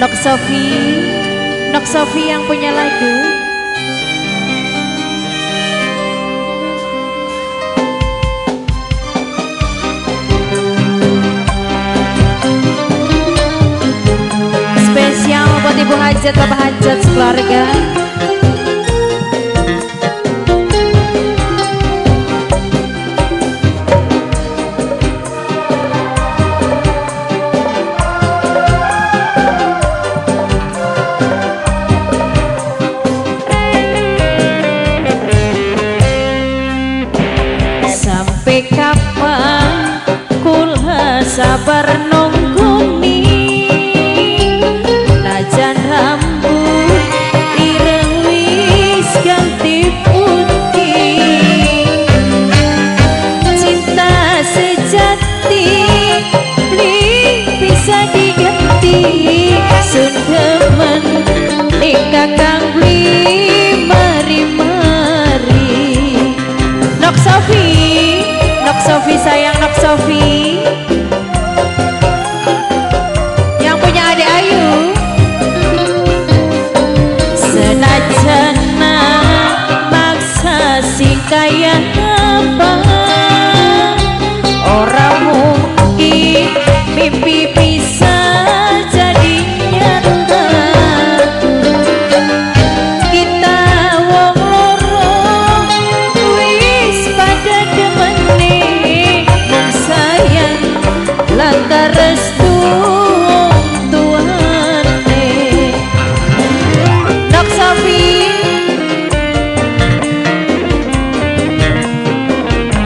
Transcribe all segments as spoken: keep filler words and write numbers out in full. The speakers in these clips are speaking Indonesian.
Nok Sofi, Nok Sofi yang punya lagu. Spesial buat Ibu Hajat, Bapak Hajat, sekeluarga. Sampai kapan kula sabar nungguni, najan rambut ireng wis ganti putih. Cinta sejati li bisa diganti, sun demen nikah kang beli mari-mari. Nok Sofi, Nok Sofi sayang, Nok Sofi yang punya adik Ayu. Senajan maksa si kaya apa, orang mungkin mimpi bisa jadi nyata. Kita wong loro wis pada demene, mung sayang lantar restu wong tuane. Nok Sofi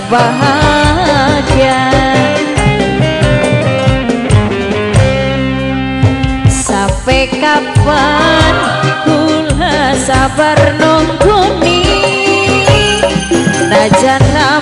bahagia. Sampai kapan kula sabar nungguni, najan